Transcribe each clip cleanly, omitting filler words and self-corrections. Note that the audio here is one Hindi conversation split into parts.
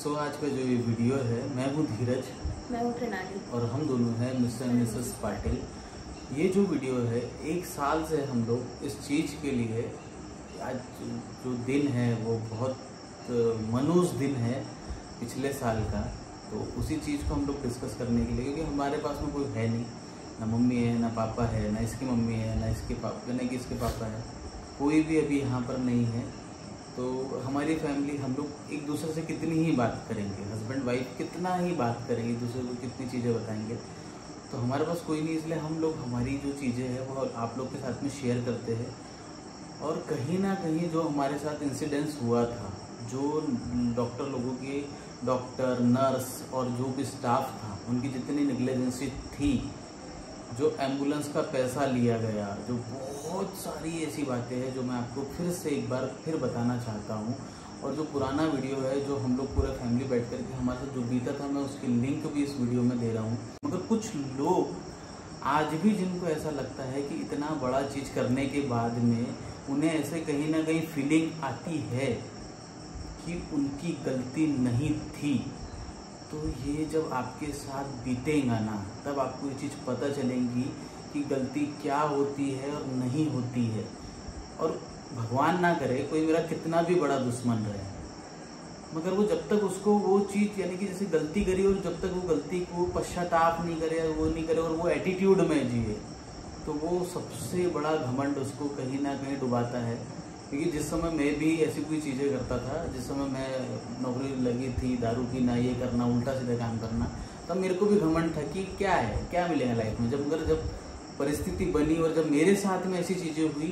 सो आज का जो ये वीडियो है, मैं हूँ धीरज, मैं हूँ प्रणाली और हम दोनों हैं मिस्टर एंड मिसेस पाटिल। ये जो वीडियो है, 1 साल से हम लोग इस चीज़ के लिए, आज जो दिन है वो बहुत मनोज दिन है पिछले साल का, तो उसी चीज़ को हम लोग डिस्कस करने के लिए, क्योंकि हमारे पास में कोई है नहीं, ना मम्मी है, ना पापा है, ना इसकी मम्मी है, ना इसके पापा, ना कि इसके पापा है, कोई भी अभी यहाँ पर नहीं है। तो हमारी फैमिली, हम लोग एक दूसरे से कितनी ही बात करेंगे, हस्बैंड वाइफ कितना ही बात करेंगे, एक दूसरे को कितनी चीज़ें बताएंगे। तो हमारे पास कोई नहीं, इसलिए हम लोग हमारी जो चीज़ें हैं वो आप लोग के साथ में शेयर करते हैं। और कहीं ना कहीं जो हमारे साथ इंसिडेंस हुआ था, जो डॉक्टर लोगों की, डॉक्टर, नर्स और जो भी स्टाफ था, उनकी जितनी नेग्लिजेंसी थी, जो एम्बुलेंस का पैसा लिया गया, जो बहुत सारी ऐसी बातें हैं जो मैं आपको फिर से एक बार फिर बताना चाहता हूँ। और जो पुराना वीडियो है, जो हम लोग पूरे फैमिली बैठ कर के हमारे साथ जो बीता था, मैं उसकी लिंक भी इस वीडियो में दे रहा हूँ। मगर कुछ लोग आज भी, जिनको ऐसा लगता है कि इतना बड़ा चीज़ करने के बाद में उन्हें ऐसे कहीं ना कहीं फीलिंग आती है कि उनकी गलती नहीं थी, तो ये जब आपके साथ बीतेगा ना, तब आपको ये चीज़ पता चलेगी कि गलती क्या होती है और नहीं होती है। और भगवान ना करे कोई मेरा कितना भी बड़ा दुश्मन रहे, मगर वो जब तक उसको वो चीज़, यानी कि जैसे गलती करी और जब तक वो गलती को पश्चाताप नहीं करे, वो नहीं करे और वो एटीट्यूड में जिए, तो वो सबसे बड़ा घमंड उसको कहीं ना कहीं डुबाता है। क्योंकि जिस समय मैं भी ऐसी कोई चीज़ें करता था, जिस समय मैं नौकरी लगी थी, दारू की ना, ये करना, उल्टा सीधा काम करना, तब मेरे को भी घमंड था कि क्या है, क्या मिलेगा लाइफ में। जब परिस्थिति बनी और जब मेरे साथ में ऐसी चीज़ें हुई,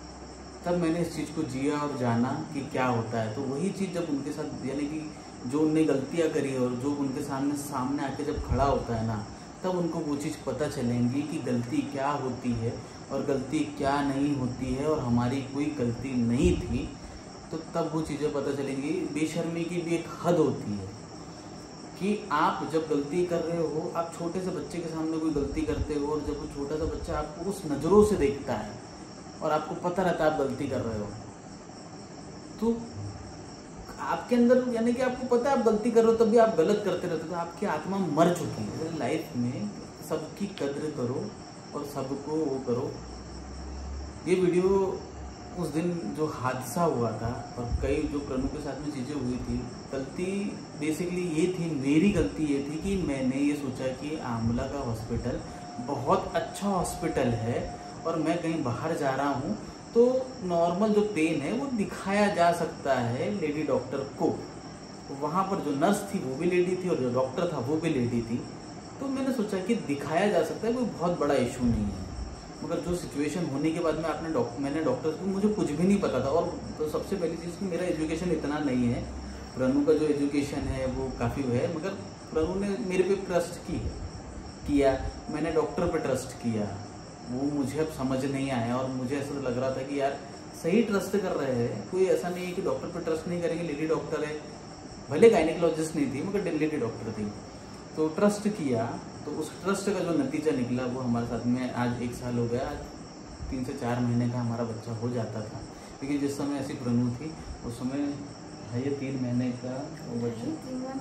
तब मैंने इस चीज़ को जिया और जाना कि क्या होता है। तो वही चीज़ जब उनके साथ, यानी कि जो उनने गलतियाँ करी और जो उनके सामने आके जब खड़ा होता है ना, तब उनको वो चीज़ पता चलेंगी कि गलती क्या होती है और गलती क्या नहीं होती है, और हमारी कोई गलती नहीं थी। तो तब वो चीज़ें पता चलेंगी। बेशर्मी की भी एक हद होती है कि आप जब गलती कर रहे हो, आप छोटे से बच्चे के सामने कोई गलती करते हो, और जब वो छोटा सा बच्चा आपको उस नज़रों से देखता है और आपको पता रहता है आप गलती कर रहे हो, तो आपके अंदर, यानी कि आपको पता है आप गलती कर रहे हो, तब भी आप गलत करते रहते हो, तो आपकी आत्मा मर चुकी है। लाइफ में सबकी कद्र करो और सबको वो करो। ये वीडियो उस दिन जो हादसा हुआ था और कई जो प्रणु के साथ में चीज़ें हुई थी, गलती बेसिकली ये थी, मेरी गलती ये थी कि मैंने ये सोचा कि आमला का हॉस्पिटल बहुत अच्छा हॉस्पिटल है और मैं कहीं बाहर जा रहा हूँ, तो नॉर्मल जो पेन है वो दिखाया जा सकता है लेडी डॉक्टर को। वहाँ पर जो नर्स थी वो भी लेडी थी और जो डॉक्टर था वो भी लेडी थी, तो मैंने सोचा कि दिखाया जा सकता है, कोई बहुत बड़ा इशू नहीं है। मगर जो सिचुएशन होने के बाद में मैंने डॉक्टर को, मुझे कुछ भी नहीं पता था। और तो सबसे पहली चीज़ कि मेरा एजुकेशन इतना नहीं है, प्रनु का जो एजुकेशन है वो काफ़ी है, मगर प्रनु ने मेरे पे ट्रस्ट किया, मैंने डॉक्टर पे ट्रस्ट किया। वो मुझे अब समझ नहीं आया और मुझे ऐसा लग रहा था कि यार सही ट्रस्ट कर रहे हैं, कोई ऐसा नहीं है कि डॉक्टर पे ट्रस्ट नहीं करेंगे। लेडी डॉक्टर है, भले गायनिकोलॉजिस्ट नहीं थी मगर लेडी डॉक्टर थी, तो ट्रस्ट किया। तो उस ट्रस्ट का जो नतीजा निकला वो हमारे साथ में आज 1 साल हो गया। आज 3 से 4 महीने का हमारा बच्चा हो जाता था, क्योंकि जिस समय ऐसी प्रनु थी उस समय है ये 3 महीने का वो बच्चा,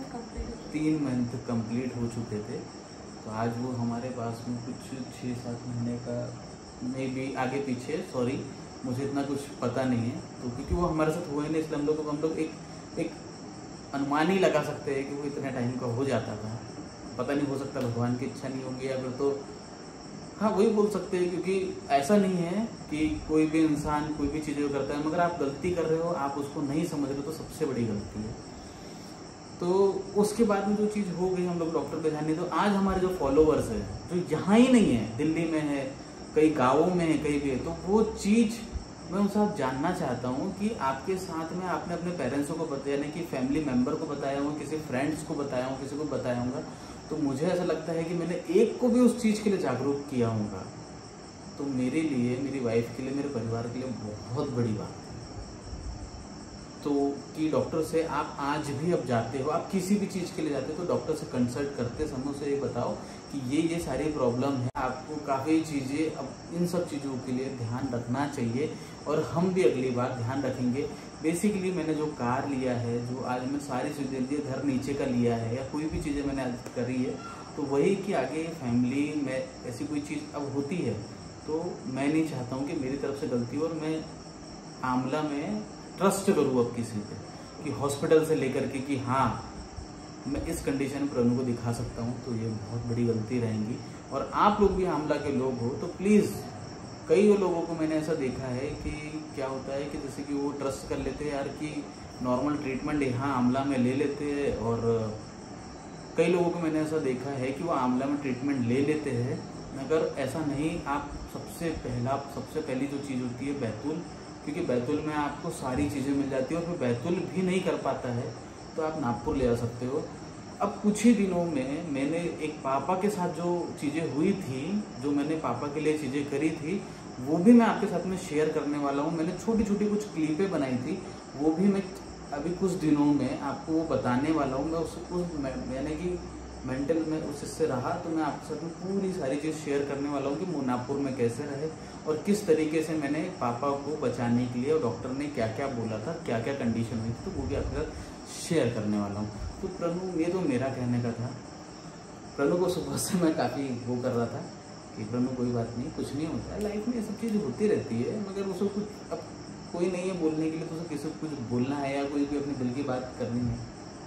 3 मंथ कंप्लीट हो चुके थे। तो आज वो हमारे पास में कुछ 6-7 महीने का, मे भी आगे पीछे, सॉरी मुझे इतना कुछ पता नहीं है, तो क्योंकि वो हमारे साथ हुआ ही नहीं, इसलिए हम लोग एक अनुमान ही लगा सकते हैं कि वो इतने टाइम का हो जाता था। पता नहीं, हो सकता भगवान की इच्छा नहीं होगी, या फिर तो हाँ वही बोल सकते हैं, क्योंकि ऐसा नहीं है कि कोई भी इंसान कोई भी चीज़ें करता है, मगर आप गलती कर रहे हो, आप उसको नहीं समझ रहे, तो सबसे बड़ी गलती है। तो उसके बाद में जो चीज़ हो गई, हम लोग डॉक्टर पे ध्यान नहीं, तो आज हमारे जो फॉलोवर्स है, जो यहाँ ही नहीं है, दिल्ली में है, कई गाँवों में है, कहीं भी है, तो वो चीज़ मैं उनसे आप जानना चाहता हूँ कि आपके साथ में आपने अपने पेरेंट्सों को बताया, यानी कि फैमिली मेम्बर को बताया हूँ, किसी फ्रेंड्स को बताया हूँ, किसी को बताया होगा, तो मुझे ऐसा लगता है कि मैंने एक को भी उस चीज़ के लिए जागरूक किया होगा, तो मेरे लिए, मेरी वाइफ के लिए, मेरे परिवार के लिए बहुत बड़ी बात है। तो कि डॉक्टर से आप आज भी अब जाते हो, आप किसी भी चीज़ के लिए जाते हो, तो डॉक्टर से कंसल्ट करते समय उसे ये बताओ कि ये सारी प्रॉब्लम है, आपको काफ़ी चीज़ें, अब इन सब चीज़ों के लिए ध्यान रखना चाहिए। और हम भी अगली बार ध्यान रखेंगे बेसिकली मैंने जो कार लिया है, जो आज मैं सारी चीज़ें दी, घर नीचे का लिया है या कोई भी चीज़ें मैंने आज करी है, तो वही कि आगे फैमिली में ऐसी कोई चीज़ अब होती है तो मैं नहीं चाहता हूँ कि मेरी तरफ से गलती हो और मैं आमला में ट्रस्ट करूँ अब किसी पे कि हॉस्पिटल से लेकर के कि हाँ मैं इस कंडीशन में प्रनु को दिखा सकता हूँ, तो ये बहुत बड़ी गलती रहेगी। और आप लोग भी आमला के लोग हो तो प्लीज़, कई लोगों को मैंने ऐसा देखा है कि क्या होता है कि जैसे कि वो ट्रस्ट कर लेते हैं यार कि नॉर्मल ट्रीटमेंट यहाँ आमला में ले लेते हैं, और कई लोगों को मैंने ऐसा देखा है कि वो आमला में ट्रीटमेंट ले लेते हैं, मगर ऐसा नहीं। आप सबसे पहली जो चीज़ होती है बैतूल, क्योंकि बैतूल में आपको सारी चीज़ें मिल जाती है, और फिर बैतूल भी नहीं कर पाता है तो आप नागपुर ले आ सकते हो। अब कुछ ही दिनों में मैंने एक पापा के साथ जो चीज़ें हुई थी, जो मैंने पापा के लिए चीज़ें करी थी, वो भी मैं आपके साथ में शेयर करने वाला हूँ। मैंने छोटी छोटी कुछ क्लिपें बनाई थी, वो भी मैं अभी कुछ दिनों में आपको वो बताने वाला हूँ। मैं उसको मैंने कि मेंटल में उससे रहा तो मैं आपके साथ में पूरी सारी चीज़ शेयर करने वाला हूँ कि मुनापुर में कैसे रहे और किस तरीके से मैंने पापा को बचाने के लिए, और डॉक्टर ने क्या क्या बोला था, क्या क्या कंडीशन हुई थी, तो वो भी आपके साथ शेयर करने वाला हूँ। तो प्रनु, ये तो मेरा कहने का था। प्रनु को सुबह से मैं काफ़ी वो कर रहा था कि प्रनु कोई बात नहीं, कुछ नहीं होता है, लाइफ में ये सब चीज़ होती रहती है, मगर उसको कुछ अब कोई नहीं है बोलने के लिए, तो उसे किसी को कुछ बोलना है या कोई भी अपने दिल की बात करनी है।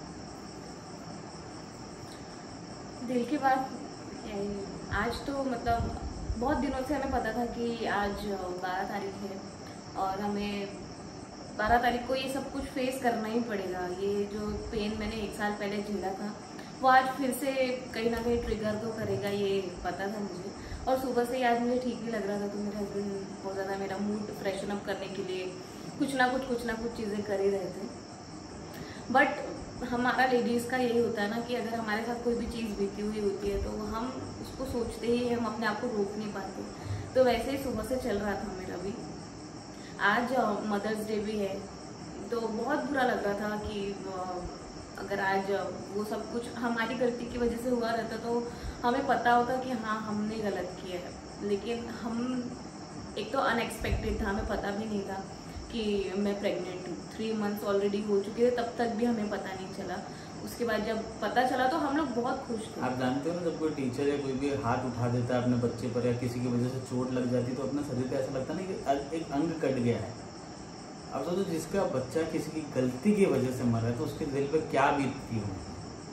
दिल की बात आज तो मतलब बहुत दिनों से हमें पता था कि आज 12 तारीख है और हमें 12 तारीख को ये सब कुछ फेस करना ही पड़ेगा। ये जो पेन मैंने 1 साल पहले झेला था वो आज फिर से कहीं ना कहीं ट्रिगर तो करेगा, ये पता था मुझे। और सुबह से आज मुझे ठीक नहीं लग रहा था, तो मेरे हस्बैंड बहुत ज़्यादा मेरा मूड फ्रेशन अप करने के लिए कुछ ना कुछ चीज़ें कर ही रहे थे। बट हमारा लेडीज़ का यही होता है ना कि अगर हमारे साथ कोई भी चीज़ बीती हुई होती है तो हम उसको सोचते ही, हम अपने आप को रोक नहीं पाते। तो वैसे ही सुबह से चल रहा था मेरा भी। आज मदर्स डे भी है, तो बहुत बुरा लग रहा था कि अगर आज वो सब कुछ हमारी गलती की वजह से हुआ रहता तो हमें पता होता कि हाँ हमने गलत किया है। लेकिन हम एक तो अनएक्सपेक्टेड था, हमें पता भी नहीं था कि मैं प्रेग्नेंट हूँ। 3 मंथ्स ऑलरेडी हो चुके थे, तब तक भी हमें पता नहीं चला। उसके बाद जब पता चला तो हम लोग बहुत खुश थे। आप जानते हो ना, जब कोई टीचर या कोई भी हाथ उठा देता है अपने बच्चे पर या किसी की वजह से चोट लग जाती तो अपने शरीर पे ऐसा लगता है ना कि एक अंग कट गया है। अब सोचो जिसका बच्चा किसी की गलती की वजह से मरा है तो उसके दिल पे क्या बीतती होगी।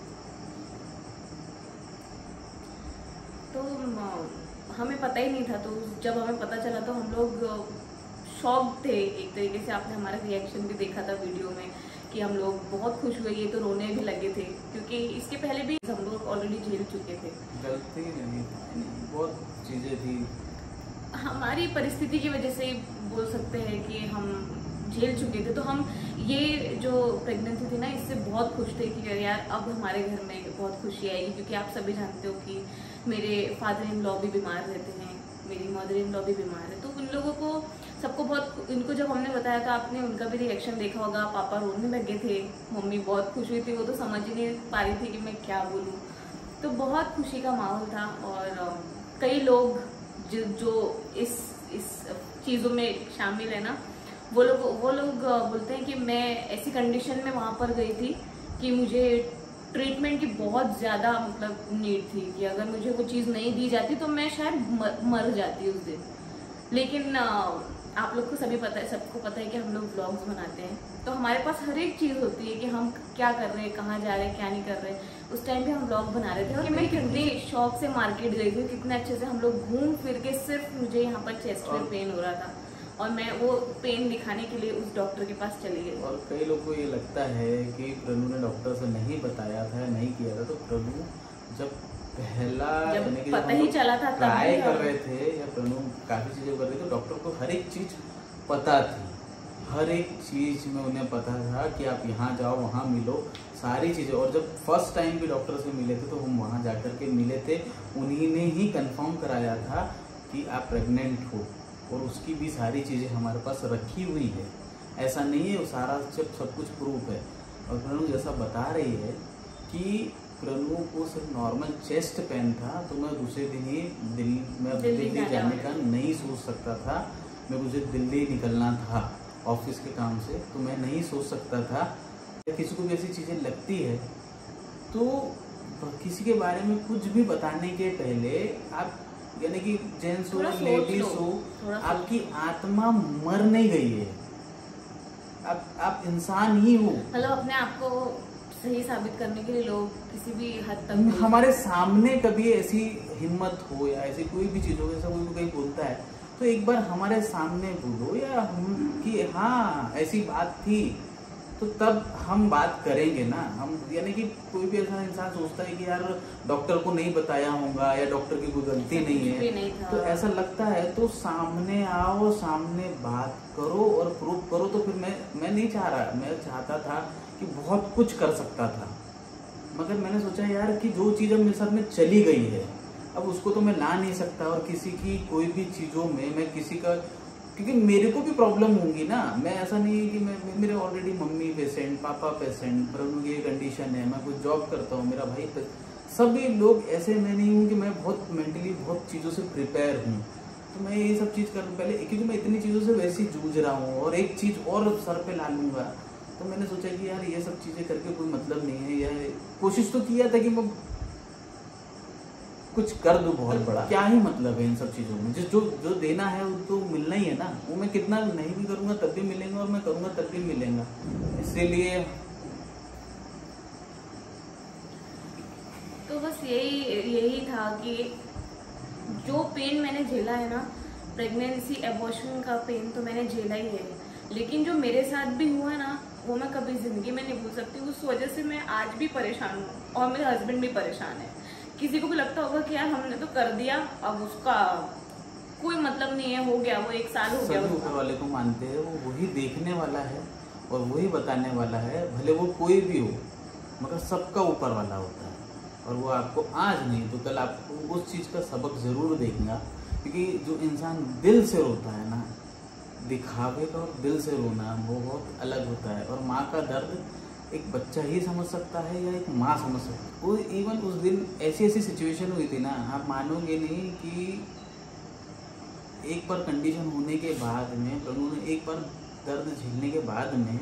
तो हमें पता ही नहीं था, तो जब हमें पता चला तो हम लोग शॉक थे एक तरीके से। आपने हमारा रिएक्शन भी देखा था वीडियो में कि हम लोग बहुत खुश हुए, ये तो रोने भी लगे थे क्योंकि इसके पहले भी हम लोग ऑलरेडी झेल चुके थे। गलती नहीं, बहुत चीज़ें थी हमारी परिस्थिति की वजह से बोल सकते हैं कि हम झेल चुके थे। तो हम ये जो प्रेगनेंसी थी ना, इससे बहुत खुश थे कि यार अब हमारे घर में बहुत खुशी आएगी, क्योंकि आप सभी जानते हो कि मेरे फादर इन लॉ भी बीमार रहते हैं, मेरी मदर इन लॉ भी बीमार है। तो उन लोगों को सबको बहुत, इनको जब हमने बताया तो आपने उनका भी रिएक्शन देखा होगा। पापा रोने लगे थे, मम्मी बहुत खुश हुई थी, वो तो समझ ही नहीं पा रही थी कि मैं क्या बोलूँ। तो बहुत खुशी का माहौल था। और कई लोग जो इस चीज़ों में शामिल है ना, वो लोग बोलते हैं कि मैं ऐसी कंडीशन में वहाँ पर गई थी कि मुझे ट्रीटमेंट की बहुत ज़्यादा मतलब नीड थी, कि अगर मुझे वो चीज़ नहीं दी जाती तो मैं शायद मर जाती उस दिन। लेकिन आप लोग को सभी पता है, सबको पता है कि हम लोग व्लॉग्स बनाते हैं, तो हमारे पास हर एक चीज़ होती है कि हम क्या कर रहे हैं, कहाँ जा रहे हैं, क्या नहीं कर रहे हैं। उस टाइम पे हम व्लॉग बना रहे थे और मैं कितनी शौक से मार्केट गई थी, कितने अच्छे से हम लोग घूम फिर के, सिर्फ मुझे यहाँ पर चेस्ट में पेन हो रहा था और मैं वो पेन दिखाने के लिए उस डॉक्टर के पास चली गई। और कई लोग को ये लगता है कि प्रनु ने डॉक्टर से नहीं बताया था, नहीं किया था। तो प्रनु जब पहला पता ही चला था, ट्राई कर रहे थे या प्रनु काफ़ी चीज़ें कर रहे थे, तो डॉक्टर को हर एक चीज़ पता थी, हर एक चीज़ में उन्हें पता था कि आप यहाँ जाओ, वहाँ मिलो, सारी चीज़ें। और जब फर्स्ट टाइम भी डॉक्टर से मिले थे तो हम वहाँ जा कर के मिले थे, उन्हीं ने ही कंफर्म कराया था कि आप प्रेग्नेंट हो, और उसकी भी सारी चीज़ें हमारे पास रखी हुई है। ऐसा नहीं है, वो सारा सब कुछ प्रूफ है। और प्रनु जैसा बता रही है कि प्रनु को सिर्फ नॉर्मल चेस्ट पेन था, तो मैं दूसरे दिन ही दिल्ली जाने का नहीं सोच सकता था, मैं मुझे दिल्ली निकलना था। ऑफिस के काम से, तो मैं नहीं सोच सकता था। किसी को भी ऐसी चीज़ें लगती है तो किसी के बारे में कुछ भी बताने के पहले आप, यानी कि जेंट्स हो लेडीज हो, आपकी आत्मा मर नहीं गई है, आप इंसान ही हो। मतलब अपने आप को सही साबित करने के लिए लोग किसी भी हद तक हमारे सामने कभी ऐसी हिम्मत हो या ऐसी कोई भी चीज हो, ऐसा कोई कहीं बोलता है तो एक बार हमारे सामने बोलो या हम कि हाँ ऐसी बात थी, तो तब हम बात करेंगे ना। हम यानी कि कोई भी ऐसा इंसान सोचता है कि यार डॉक्टर को नहीं बताया होगा या डॉक्टर की कोई गलती नहीं है, तो ऐसा लगता है तो सामने आओ, सामने बात करो और प्रूव करो। तो फिर मैं नहीं चाह रहा, मैं चाहता था कि बहुत कुछ कर सकता था, मगर मैंने सोचा यार कि जो चीज़ अब मेरे साथ में चली गई है अब उसको तो मैं ला नहीं सकता। और किसी की कोई भी चीज़ों में मैं किसी का, क्योंकि मेरे को भी प्रॉब्लम होंगी ना। मैं ऐसा नहीं है कि मेरे already mummy patient, papa patient, पर उनकी ये कंडीशन है, मैं कुछ जॉब करता हूँ, मेरा भाई, सभी लोग ऐसे। मैं नहीं हूँ कि मैं बहुत मेंटली बहुत चीज़ों से प्रिपेयर हूँ, तो मैं ये सब चीज़ कर पहले, क्योंकि मैं इतनी चीज़ों से वैसे ही जूझ रहा हूँ और एक चीज़ और सर पे ला लूँगा, तो मैंने सोचा कि यार ये सब चीज़ें करके कोई मतलब नहीं है। या कोशिश तो किया था कि मैं कुछ कर दूं बहुत बड़ा, क्या ही मतलब है इन सब चीज़ों में। जो देना है वो तो मिलना ही है ना, वो मैं कितना नहीं भी करूँगा तब भी मिलेगा और मैं करूँगा तब भी मिलेगा। इसीलिए तो बस यही था कि जो पेन मैंने झेला है ना, प्रेगनेंसी एबॉर्शन का पेन तो मैंने झेला ही है, लेकिन जो मेरे साथ भी हुआ ना वो मैं कभी जिंदगी में नहीं भूल सकती। उस वजह से मैं आज भी परेशान हूँ और मेरे हस्बैंड भी परेशान है। किसी को भी लगता होगा कि यार हमने तो कर दिया, अब उसका कोई मतलब नहीं है, हो गया, वो 1 साल हो गया। सभी ऊपर वाले को मानते हैं, वो वही देखने वाला है और वही बताने वाला है, भले वो कोई भी हो, मगर सबका ऊपर वाला होता है। और वो आपको आज नहीं तो कल आपको उस चीज़ का सबक ज़रूर देगा, क्योंकि जो इंसान दिल से रोता है ना, दिखावे का और दिल से रोना वो बहुत अलग होता है। और माँ का दर्द एक बच्चा ही समझ सकता है या एक माँ समझ सकती है। वो इवन उस दिन ऐसी सिचुएशन हुई थी ना, आप मानोगे नहीं कि एक बार कंडीशन होने के बाद में, प्रभु ने एक बार दर्द झेलने के बाद में,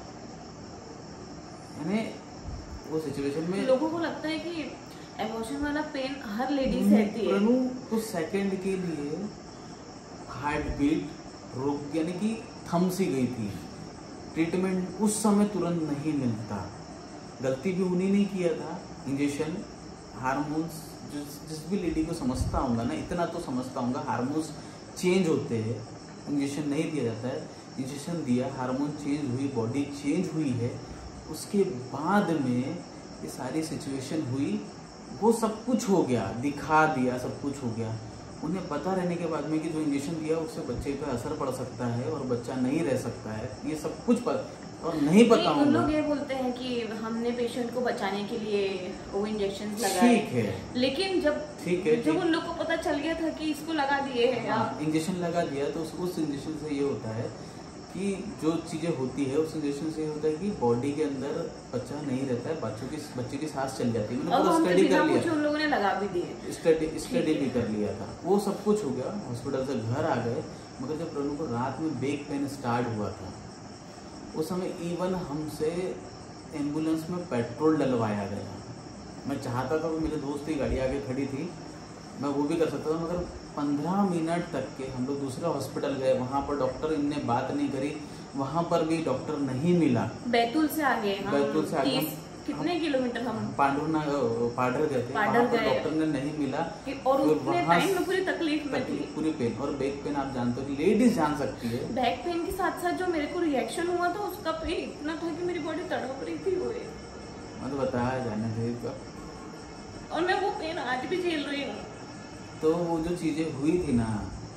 यानी वो सिचुएशन में लोगों को लगता है कि एबॉर्शन वाला पेन हर लेडी सहती है। प्रभु कुछ सेकंड के लिए हार्ट बीट रुक, यानी कि थम सी गई थी। ट्रीटमेंट उस समय तुरंत नहीं मिलता, गलती भी उन्हीं ने किया था। इंजेक्शन, हार्मोन्स, जिस भी लेडी को समझता होगा ना, इतना तो समझता होगा, हार्मोन्स चेंज होते हैं, इंजेक्शन नहीं दिया जाता है। इंजेक्शन दिया, हार्मोन चेंज हुई, बॉडी चेंज हुई है, उसके बाद में ये सारी सिचुएशन हुई। वो सब कुछ हो गया, दिखा दिया, सब कुछ हो गया। उन्हें पता रहने के बाद में कि जो इंजेक्शन दिया उससे बच्चे पे असर पड़ सकता है और बच्चा नहीं रह सकता है, ये सब कुछ और नहीं पता होगा। लोग ये बोलते हैं कि हमने पेशेंट को बचाने के लिए वो इंजेक्शन लगाए, ठीक है, लेकिन जब उन लोग को पता चल गया था कि इसको लगा दिए हैं, इंजेक्शन लगा दिया, तो उस इंजेक्शन से ये होता है कि जो चीज़ें होती है उस इंजेक्शन से होता है कि बॉडी के अंदर बच्चा नहीं रहता है, बच्चे की सांस चल जाती है। मैंने पूरा स्टडी कर लिया, उन लोगों ने लगा भी दिए, स्टडी भी कर लिया था, वो सब कुछ हो गया। हॉस्पिटल से घर आ गए, मगर जब प्रभु को रात में बैक पेन स्टार्ट हुआ था, उस समय इवन हमसे एम्बुलेंस में पेट्रोल डलवाया गया। मैं चाहता था, वो मेरे दोस्त की गाड़ी आगे खड़ी थी, मैं वो भी कर सकता था, मगर 15 मिनट तक के हम लोग दूसरे हॉस्पिटल गए, वहाँ पर डॉक्टर इनने बात नहीं करी, वहाँ पर भी डॉक्टर नहीं मिला। बैतूल से आगे, बैतूल से आगे कितने किलोमीटर हम पाडर गए थे, वहाँ पर डॉक्टर ने नहीं मिला। और उतने टाइम में पूरी तकलीफ में थी, पूरी पेन। और बैक पेन आप जानते हो, लेडीज जान सकती है। बैक पेन के साथ साथ जो मेरे को रिएक्शन हुआ था, उसका पेन इतना था कि मेरी बॉडी तड़प रही थी। मैं तो बताया जाने थे, और मैं वो पेन आज भी झेल रही हूँ। तो वो जो चीज़ें हुई थी ना,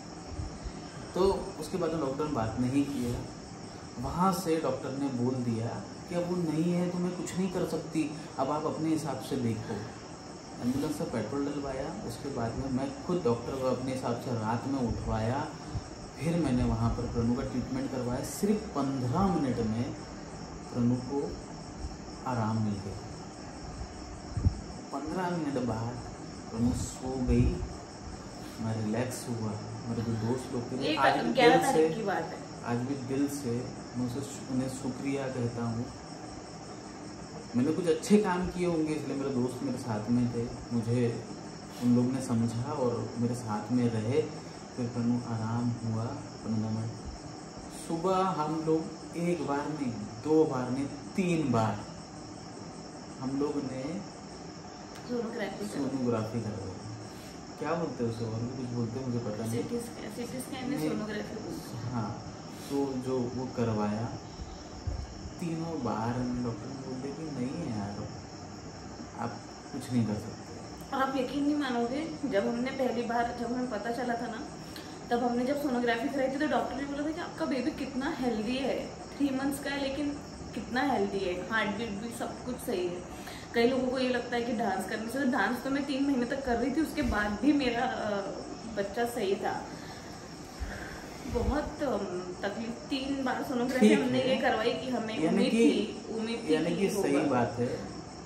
तो उसके बाद डॉक्टर ने बात नहीं किया। वहाँ से डॉक्टर ने बोल दिया कि अब वो नहीं है तो मैं कुछ नहीं कर सकती, अब आप अपने हिसाब से देखो। एम्बुलेंस से पेट्रोल डलवाया, उसके बाद में मैं खुद डॉक्टर को अपने हिसाब से रात में उठवाया, फिर मैंने वहाँ पर प्रणु का ट्रीटमेंट करवाया। सिर्फ 15 मिनट में प्रणु को आराम मिल गया। 15 मिनट बाद प्रणु सो गई, मैं रिलैक्स हुआ। मेरे जो दोस्त लोग थे, आज भी दिल से मैं उन्हें शुक्रिया कहता हूँ। मैंने कुछ अच्छे काम किए होंगे इसलिए मेरे दोस्त मेरे साथ में थे, मुझे उन लोग ने समझा और मेरे साथ में रहे। फिर प्रनु आराम हुआ 15 मिनट। सुबह हम लोग 1 बार नहीं, 2 बार नहीं, 3 बार हम लोग ने सोनोग्राफी करवाई। क्या बोलते हैं उसे, और भी कुछ बोलते हैं मुझे पता नहीं। हाँ, तो जो वो करवाया 3 बार डॉक्टर ने बोलते कि नहीं है यार, आप कुछ नहीं कर सकते। और आप यकीन नहीं मानोगे, जब हमने पहली बार, जब हमें पता चला था ना, तब हमने जब सोनोग्राफी कराई थी तो डॉक्टर ने बोला था कि आपका बेबी कितना हेल्दी है, 3 मंथ्स का है लेकिन कितना हेल्दी है, हार्ट बीट भी सब कुछ सही है। कई लोगों को ये लगता है कि डांस करने से, डांस तो मैं 3 महीने तक कर रही थी, उसके बाद भी मेरा बच्चा सही था। बहुत तकलीफ, 3 बार सोनोग्राफी हमने ये करवाई कि हमें उम्मीद थी यानी कि सही बात है।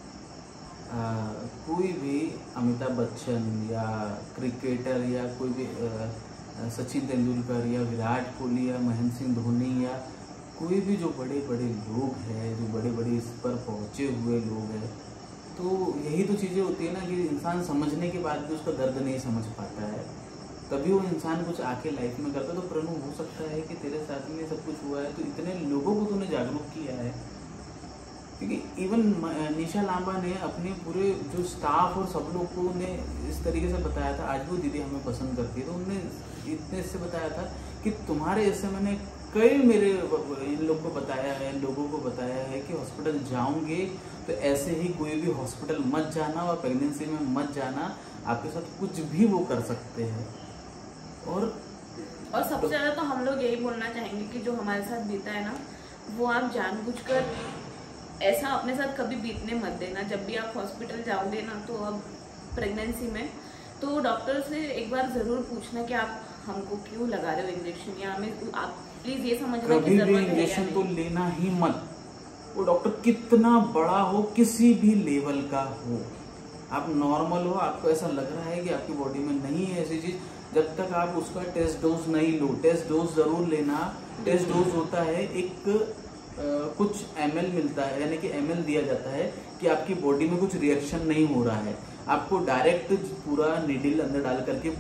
कोई भी अमिताभ बच्चन या क्रिकेटर या कोई भी सचिन तेंदुलकर या विराट कोहली या महेंद्र सिंह धोनी या कोई भी जो बड़े बड़े लोग हैं, जो बड़े बड़े इस पर पहुँचे हुए लोग हैं, तो यही तो चीज़ें होती है ना कि इंसान समझने के बाद भी उसका दर्द नहीं समझ पाता है, तभी वो इंसान कुछ आके लाइफ में करता है। तो प्रनु, हो सकता है कि तेरे साथ में सब कुछ हुआ है तो इतने लोगों को तूने जागरूक किया है, क्योंकि इवन निशा लांबा ने अपने पूरे जो स्टाफ और सब लोगों ने इस तरीके से बताया था, आज वो दीदी हमें पसंद करती है, तो उन्होंने इतने इससे बताया था कि तुम्हारे जैसे मैंने कई मेरे इन लोग को बताया है, लोगों को बताया है कि हॉस्पिटल जाओगे तो ऐसे ही कोई भी हॉस्पिटल मत जाना और प्रेगनेंसी में मत जाना, आपके साथ कुछ भी वो कर सकते हैं। और सबसे ज़्यादा तो हम लोग यही बोलना चाहेंगे कि जो हमारे साथ बीता है ना, वो आप जानबूझकर ऐसा अपने साथ कभी बीतने मत देना। जब भी आप हॉस्पिटल जाओगे ना, तो अब प्रेगनेंसी में, तो डॉक्टर से एक बार ज़रूर पूछना कि आप हमको क्यों लगा रहे हो इंजेक्शन, या हमें आप प्लीज ये समझना कि जरूरत है। इंजेक्शन तो लेना ही मत, वो डॉक्टर कितना बड़ा हो, किसी भी लेवल का हो, आप नॉर्मल हो, आपको ऐसा लग रहा है कि आपकी बॉडी में नहीं है ऐसी चीज, जब तक आप उसका टेस्ट डोज नहीं लो, टेस्ट डोज जरूर लेना। टेस्ट डोज होता है एक कुछ ml मिलता है, यानी कि ml दिया जाता है कि आपकी बॉडी में कुछ रिएक्शन नहीं हो रहा है। आपको डायरेक्ट पूरा नीडल अंदर डाल करके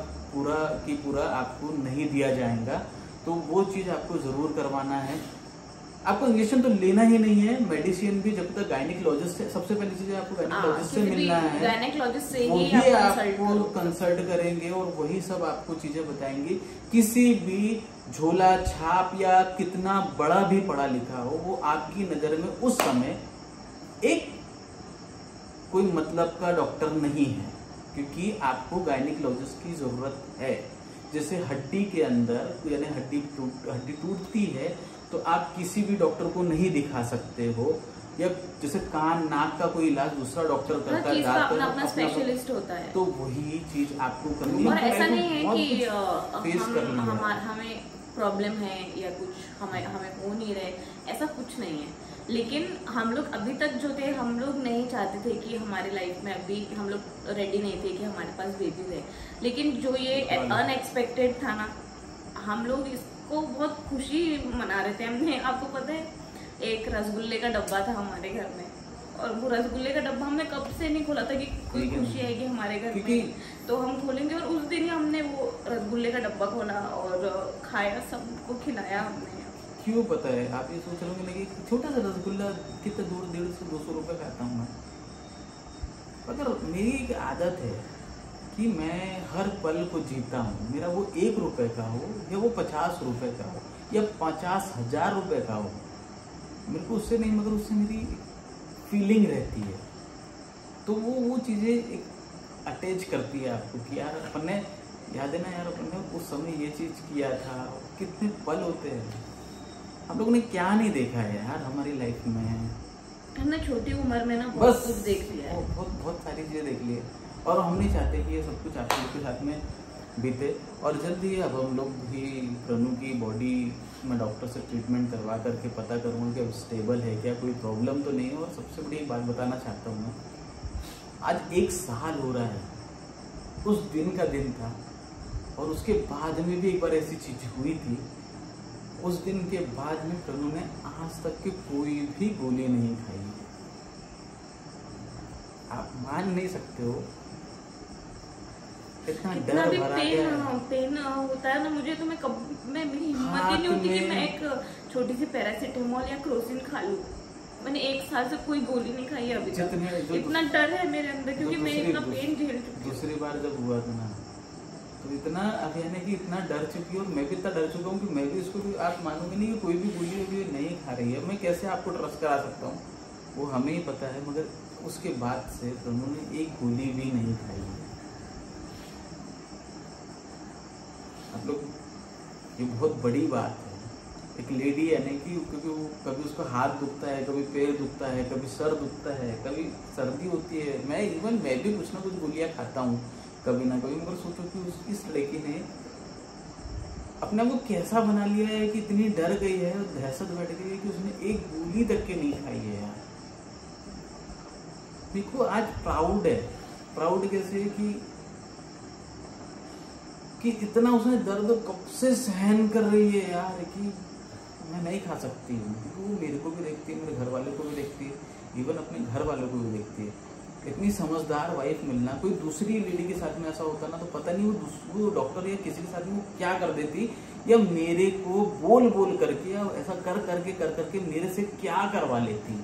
पूरा आपको नहीं दिया जाएगा, तो वो चीज आपको जरूर करवाना है। आपको इंजेक्शन तो लेना ही नहीं है, मेडिसिन भी जब तक गायनेकोलॉजिस्ट से, सबसे पहली चीज आपको गायनेकोलॉजिस्ट से मिलना है, गायनेकोलॉजिस्ट से वही आपको कंसल्ट करेंगे और वही सब आपको चीजें बताएंगे। किसी भी झोला छाप या कितना बड़ा भी पढ़ा लिखा हो, वो आपकी नजर में उस समय एक कोई मतलब का डॉक्टर नहीं है, क्योंकि आपको गायनेकोलॉजिस्ट की जरूरत है। जैसे हड्डी के अंदर यानी हड्डी टूटती है तो आप किसी भी डॉक्टर को नहीं दिखा सकते हो, या जैसे कान नाक का कोई इलाज दूसरा डॉक्टर करता है, अपना स्पेशलिस्ट होता है, तो वही चीज आपको करनी है। और ऐसा नहीं है कि हमें प्रॉब्लम है या कुछ हमें हो नहीं रहे, ऐसा कुछ नहीं है। लेकिन हम लोग अभी तक जो थे, हम लोग नहीं चाहते थे कि हमारे लाइफ में, अभी हम लोग रेडी नहीं थे कि हमारे पास बेबी है। लेकिन जो ये अनएक्सपेक्टेड था ना, हम लोग इसको बहुत खुशी मना रहे थे। हमने, आपको पता है, एक रसगुल्ले का डब्बा था हमारे घर में, और वो रसगुल्ले का डब्बा हमने कब से नहीं खोला था कि कोई खुशी आएगी हमारे घर में तो हम खोलेंगे, और उस दिन ही हमने वो रसगुल्ले का डब्बा खोला और खाया, सबको खिलाया हमने। क्यों पता है, आप ये सोच रहे होंगे कि छोटा सा रसगुल्ला कितना दूर 150-200 रुपए खाता हूँ मैं, मगर मेरी एक आदत है कि मैं हर पल को जीता हूँ। मेरा वो 1 रुपए का हो या वो 50 रुपए का हो या 50,000 रुपए का हो, मेरे को उससे नहीं, मगर उससे मेरी फीलिंग रहती है। तो वो चीज़ें एक अटैच करती है आपको कि यार अपन ने, याद है ना यार, अपन ने उस समय ये चीज़ किया था। कितने पल होते हैं, हम लोगों ने क्या नहीं देखा है यार हमारी लाइफ में। हमने छोटी उम्र में ना बहुत कुछ देख लिया है, बहुत सारी चीज़ें देख ली है, और हम नहीं चाहते कि ये सब कुछ आप लोग के साथ में बीते। और जल्दी अब हम लोग भी प्रनु की बॉडी में डॉक्टर से ट्रीटमेंट करवा करके पता करूँगा कि अब स्टेबल है क्या, कोई प्रॉब्लम तो नहीं है। और सबसे बड़ी एक बात बताना चाहता हूँ मैं, आज 1 साल हो रहा है, उस दिन का दिन था, और उसके बाद में भी एक बार ऐसी चीज हुई थी। उस दिन के बाद में प्रभु ने आज तक की कोई भी गोली नहीं खाई। आप मान नहीं सकते हो, इतना डर भी भरा गया पेन होता है ना मुझे, तो मैं मेरी हिम्मत ही नहीं होती कि मैं एक छोटी सी पैरासिटामोल या क्रोसिन खा लूं। मैंने 1 साल से कोई गोली नहीं खाई अभी तक। इतना डर है मेरे अंदर क्योंकि मैं इतना पेन झेल चुकी हूं। दूसरी बार जब हुआ था ना, तो इतना अब यानी कि इतना डर चुकी हूँ, मैं भी इतना डर चुका हूँ कि मैं भी इसको भी, आप मानोगे नहीं कि कोई भी गोली अभी नहीं खा रही है, मैं कैसे आपको ट्रस्ट करा सकता हूँ, वो हमें ही पता है। मगर उसके बाद से प्रभु ने एक गोली भी नहीं खाई है। आप लोग, ये बहुत बड़ी बात है। एक लेडी है नहीं कि क्योंकि वो कभी उसका हाथ दुखता है, कभी पैर दुखता है, कभी सर दुखता है, कभी सर्दी होती है, मैं भी कुछ ना कुछ गोलियां खाता हूँ कभी ना कभी। मगर सोचो कि इस लड़की ने अपने आप को कैसा बना लिया है कि इतनी डर गई है और दहशत बैठ गई है कि उसने एक गोली तक के नहीं खाई है यार। देखो आज प्राउड है, प्राउड कैसे कि इतना उसने दर्द कब से सहन कर रही है यार कि मैं नहीं खा सकती हूँ। वो मेरे को भी देखती है, मेरे घर वाले को भी देखती है, इवन अपने घर वालों को भी देखती है। इतनी समझदार वाइफ मिलना, कोई दूसरी लेडी के साथ में ऐसा होता ना तो पता नहीं वो डॉक्टर या किसी के साथ में क्या कर देती, या मेरे को बोल करके या ऐसा कर करके मेरे से क्या करवा लेती।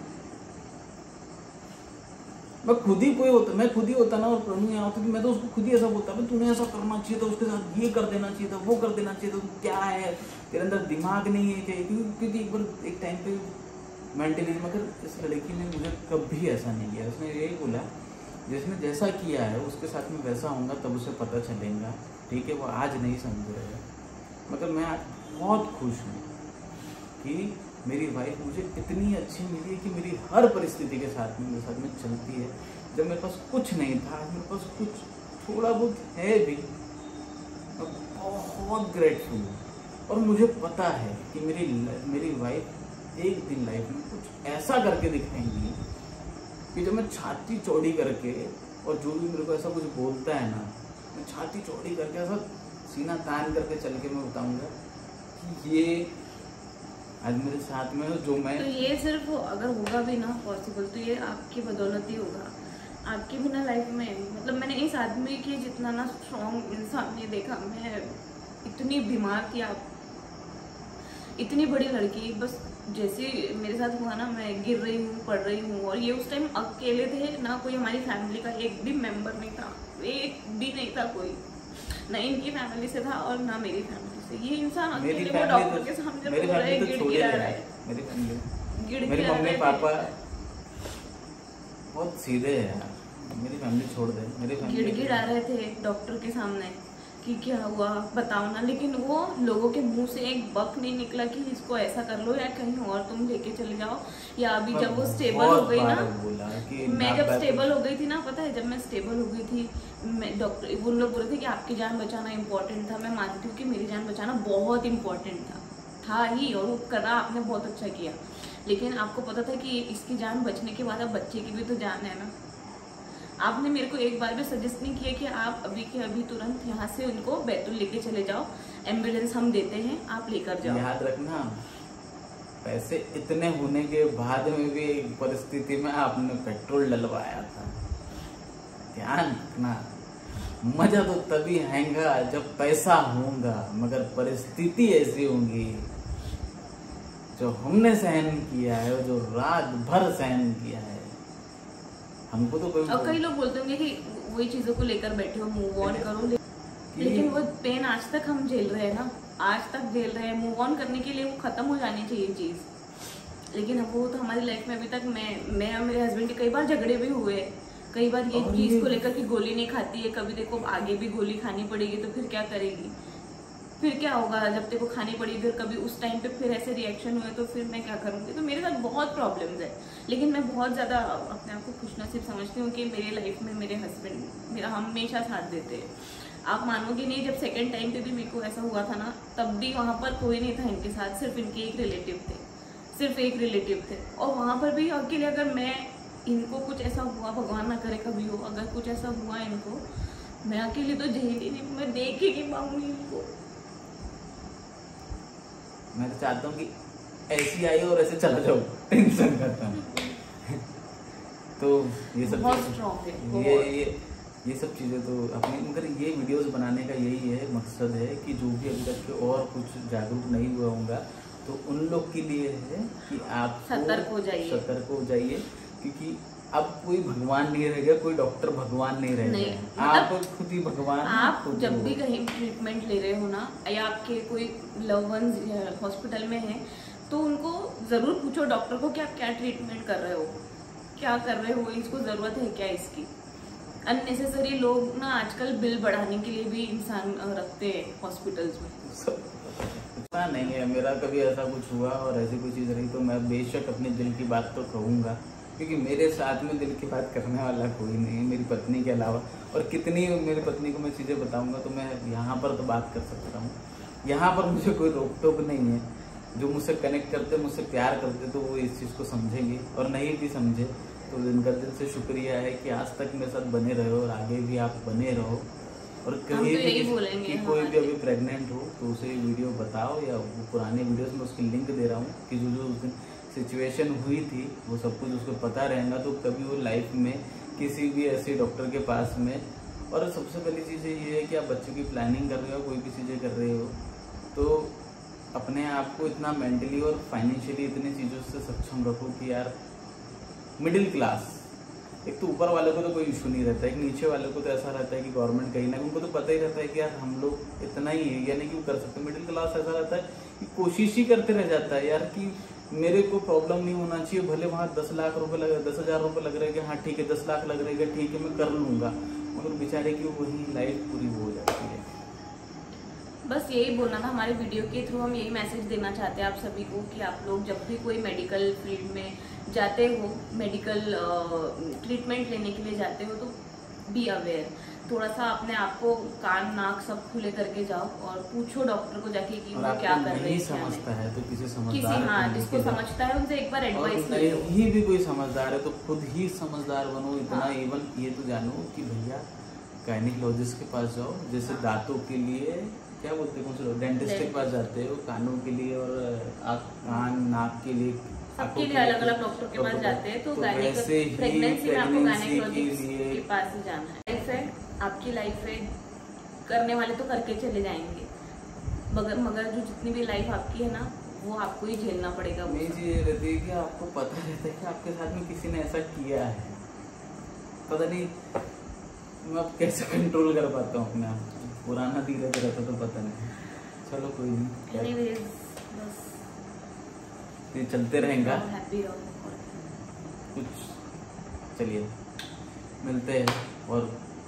मैं खुद ही होता ना और प्रभु यहाँ होता कि मैं तो उसको खुद ही ऐसा बोलता, तूने ऐसा करना चाहिए था, उसके साथ ये कर देना चाहिए था, वो कर देना चाहिए था, तू क्या है, तेरे अंदर दिमाग नहीं है क्या? क्योंकि एक टाइम पे मेंटली, मगर इस लड़की ने मुझे कभी ऐसा नहीं किया। उसने यही बोला जिसने जैसा किया है उसके साथ में वैसा होगा तब उसे पता चलेगा, ठीक है। वो आज नहीं समझ रहे, मगर मैं आज बहुत खुश हूँ कि मेरी वाइफ मुझे इतनी अच्छी मिली है कि मेरी हर परिस्थिति के साथ में मेरे साथ में चलती है। जब मेरे पास कुछ नहीं था, आज मेरे पास कुछ थोड़ा बहुत है भी, मैं बहुत ग्रेटफुल हूँ। और मुझे पता है कि मेरी वाइफ एक दिन लाइफ में कुछ ऐसा करके दिखाएंगी कि जब मैं छाती चौड़ी करके, और जो भी मेरे को ऐसा कुछ बोलता है ना, मैं छाती चौड़ी करके ऐसा सीना तान करके चल के मैं बताऊंगा कि ये आज मेरे साथ में जो मैं, तो ये सिर्फ अगर होगा भी ना पॉसिबल, तो ये आपकी बदौलत ही होगा। आपके बिना लाइफ में, मतलब मैंने इस आदमी के जितना ना स्ट्रॉन्ग इंसान नहीं देखा। मैं इतनी बीमार थी, आप इतनी बड़ी लड़की, बस जैसे मेरे साथ हुआ ना, मैं गिर रही हूँ, पढ़ रही हूँ, और ये उस टाइम अकेले थे ना, कोई हमारी फैमिली का एक भी मेंबर नहीं था, एक भी नहीं था कोई, ना इनकी फैमिली से था और ना मेरी फैमिली से। ये इंसान अकेले वो डॉक्टर के सामने रो रहा है, गिड़गिड़ा रहा है। मेरी मम्मी पापा बहुत सीधे हैं यार, मेरी फैमिली छोड़ दे, मेरी फैमिली गिड़गिड़ा रहे थे डॉक्टर के सामने कि क्या हुआ बताओ ना, लेकिन वो लोगों के मुंह से एक बक नहीं निकला कि इसको ऐसा कर लो या कहीं और तुम लेके चले जाओ। या अभी जब वो स्टेबल हो गई ना, मैं जब स्टेबल हो गई थी ना, पता है जब मैं स्टेबल हो गई थी, मैं डॉक्टर वो लोग बोल रहे थे कि आपकी जान बचाना इम्पोर्टेंट था। मैं मानती हूँ कि मेरी जान बचाना बहुत इम्पोर्टेंट था ही, और वो करा आपने बहुत अच्छा किया। लेकिन आपको पता था कि इसकी जान बचने के बाद अब बच्चे की भी तो जान है ना। आपने मेरे को एक बार भी सजेस्ट नहीं किया कि आप अभी के अभी तुरंत यहाँ से उनको बैतूल लेके चले जाओ, एम्बुलेंस हम देते हैं, आप लेकर जाओ। याद रखना, पैसे इतने होने के बाद में भी एक परिस्थिति में आपने पेट्रोल डलवाया था। ध्यान रखना, मजा तो तभी आएगा जब पैसा होगा, मगर परिस्थिति ऐसी होंगी जो हमने सहन किया है, जो रात भर सहन किया है, हमको तो कोई। और कई लोग बोलते होंगे कि वही चीजों को लेकर बैठे हो, मूव ऑन करो, लेकिन वो पेन आज तक हम झेल रहे हैं ना, आज तक झेल रहे हैं। मूव ऑन करने के लिए वो खत्म हो जानी चाहिए चीज, लेकिन वो तो हमारी लाइफ में अभी तक मैं और मेरे हस्बैंड के कई बार झगड़े भी हुए, कई बार ये चीज को लेकर कि गोली नहीं खाती है, कभी देखो आगे भी गोली खानी पड़ेगी तो फिर क्या करेगी, फिर क्या होगा जब तेरे को खानी पड़ी, फिर कभी उस टाइम पे फिर ऐसे रिएक्शन हुए तो फिर मैं क्या करूँगी। तो मेरे साथ बहुत प्रॉब्लम्स है, लेकिन मैं बहुत ज़्यादा अपने आप को खुशनसीब समझती हूँ कि मेरे लाइफ में मेरे हस्बैंड मेरा हमेशा साथ देते हैं। आप मानोगे नहीं, जब सेकेंड टाइम पे भी मेरे को ऐसा हुआ था ना, तब भी वहाँ पर कोई नहीं था इनके साथ, सिर्फ इनके एक रिलेटिव थे, सिर्फ एक रिलेटिव थे। और वहाँ पर भी अकेले, अगर मैं इनको कुछ ऐसा हुआ, भगवान ना करे कभी हो, अगर कुछ ऐसा हुआ इनको, मैं अकेले तो झेल ही नहीं, मैं देख ही नहीं पाऊंगी इनको। मैं तो चाहता हूँ कि ऐसी आई और ऐसे चला जाओ, टेंशन खत्म। तो ये सब ये सब चीज़ें तो अपनी, मगर ये वीडियोस बनाने का यही है मकसद है कि जो भी अभी तक और कुछ जागरूक नहीं हुआ होगा तो उन लोग के लिए है कि आप सतर्क हो जाइए, क्योंकि अब कोई भगवान नहीं रह गया, कोई डॉक्टर भगवान नहीं रह गया, आप खुद ही भगवान। आप जब भी कहीं ट्रीटमेंट ले रहे हो ना, या आपके कोई लव वंस हॉस्पिटल में है, तो उनको जरूर पूछो डॉक्टर को कि आप क्या ट्रीटमेंट कर रहे हो, क्या कर रहे हो, इसको जरूरत है क्या इसकी। अननेसेसरी लोग ना आजकल बिल बढ़ाने के लिए भी इंसान रखते हैं हॉस्पिटल्स में। इतना नहीं है, मेरा कभी ऐसा कुछ हुआ और ऐसी कोई चीज़ रही तो मैं बेशक अपने दिल की बात तो कहूँगा, क्योंकि मेरे साथ में दिल की बात करने वाला कोई नहीं है मेरी पत्नी के अलावा। और कितनी मेरी पत्नी को मैं चीज़ें बताऊँगा तो मैं यहाँ पर तो बात कर सकता हूँ, यहाँ पर मुझे कोई रोक टोक नहीं है। जो मुझसे कनेक्ट करते, मुझसे प्यार करते तो वो इस चीज़ को समझेंगे, और नहीं भी समझे तो इनका दिल से शुक्रिया है कि आज तक मेरे साथ बने रहे और आगे भी आप बने रहो। और कहीं भी कि कोई भी अभी प्रेग्नेंट हो तो उसे वीडियो बताओ, या वो पुराने वीडियोस में उसकी लिंक दे रहा हूँ कि जो उस दिन सिचुएशन हुई थी वो सब कुछ उसको पता रहेगा, तो कभी वो लाइफ में किसी भी ऐसे डॉक्टर के पास में। और सबसे पहली चीज़ ये है कि आप बच्चों की प्लानिंग कर रहे हो, कोई भी चीज़ें कर रहे हो, तो अपने आप को इतना मेंटली और फाइनेंशियली इतनी चीज़ों से सक्षम रखो कि यार मिडिल क्लास, एक तो ऊपर वाले को तो कोई इशू नहीं रहता है, एक नीचे वाले को तो ऐसा रहता है कि गवर्नमेंट कहीं ना, उनको तो पता ही रहता है कि यार हम लोग इतना ही है, यानी कि वो कर सकते। मिडिल क्लास ऐसा रहता है कि कोशिश ही करते रह जाता है यार कि मेरे को प्रॉब्लम नहीं होना चाहिए, भले वहाँ 10 लाख रुपए लग, 10,000 रुपये लग रहे हैं कि हाँ ठीक है 10 लाख लग रहे हैं ठीक है मैं कर लूँगा, मगर बेचारे की वही लाइफ पूरी हो जाती है। बस यही बोलना था, हमारे वीडियो के थ्रू हम यही मैसेज देना चाहते हैं आप सभी को कि आप लोग जब भी कोई मेडिकल फील्ड में जाते हो, मेडिकल ट्रीटमेंट लेने के लिए जाते हो, तो बी अवेयर, थोड़ा सा अपने आप को कान नाक सब खुले करके जाओ और पूछो डॉक्टर को जाके कि वो क्या कर रहे हैं। समझता है तो किसी समझदार, हाँ जिसको समझता है उनसे एक बार एडवाइस ले लो। नहीं भी कोई समझदार है तो खुद ही समझदार बनो इतना। इवन ये तो जानो कि भैया गायनिकोलॉजिस्ट के पास जाओ, जैसे दांतों के लिए क्या बोलते हैं, डेंटिस्ट के पास जाते हो कानों के लिए, और कान नाक के लिए, सबके लिए अलग अलग डॉक्टर के पास जाते हैं। तो प्रेगनेंसी में आपको गायनिकोलॉजिस्ट के पास ही जाना है। लाइफ है आपकी, लाइफ है, करने वाले तो करके चले जाएंगे, मगर जो जितनी भी लाइफ आपकी है ना वो आपको ही झेलना पड़ेगा। मेन चीज ये रहती है कि आपको पता रहता है कि आपके साथ में किसी ने ऐसा किया है, पता नहीं मैं अब कैसे कंट्रोल कर पाता हूँ अपने आप। पुराना धीरे धीरे रहता तो पता नहीं, चलो कोई नहीं, बस ये चलते रहेगा कुछ। चलिए मिलते हैं, और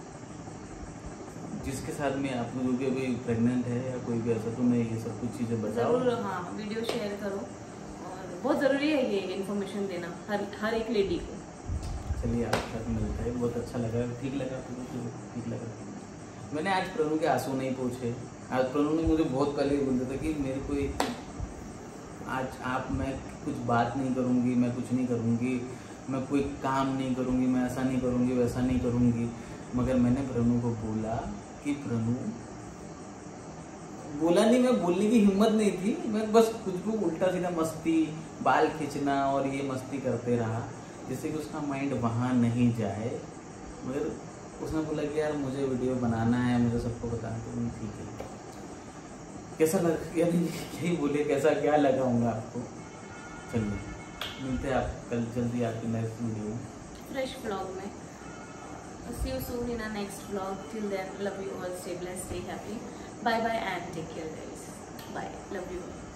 जिसके साथ में आप जो भी अभी प्रेग्नेंट है या कोई भी ऐसा, तो मैं ये सब कुछ चीज़ें बताओ जरूर। हाँ वीडियो शेयर करो, और बहुत ज़रूरी है ये इन्फॉर्मेशन देना हर एक लेडी को। चलिए आपके साथ मिलते हैं, बहुत अच्छा लगा, ठीक लगा, ठीक लगा। मैंने आज प्रणु के आंसू नहीं पूछे। आज प्रणु ने मुझे बहुत पहले बोल दिया था कि मेरे को आज मैं कुछ बात नहीं करूँगी, मैं कुछ नहीं करूँगी, मैं कोई काम नहीं करूँगी, मैं ऐसा नहीं करूँगी, वैसा नहीं करूँगी। मगर मैंने प्रणु को बोला कि प्रणु, बोला नहीं, मैं बोलने की हिम्मत नहीं थी, मैं बस कुछ को उल्टा सीधा मस्ती, बाल खींचना और ये मस्ती करते रहा, जिससे कि उसका माइंड वहाँ नहीं जाए। मगर उसने बोला कि यार मुझे वीडियो बनाना है, मुझे सबको बताना, तो ठीक है। कैसा लग, यानी यही बोले कैसा क्या लगाऊंगा आपको। चलिए मिलते हैं आप कल जल्दी आपके नेक्स्ट वीडियो में, फ्रेश व्लॉग में। See you soon in our next vlog. Till then, love you all. Stay blessed, stay happy. Bye bye and take care, guys. Bye. Love you all.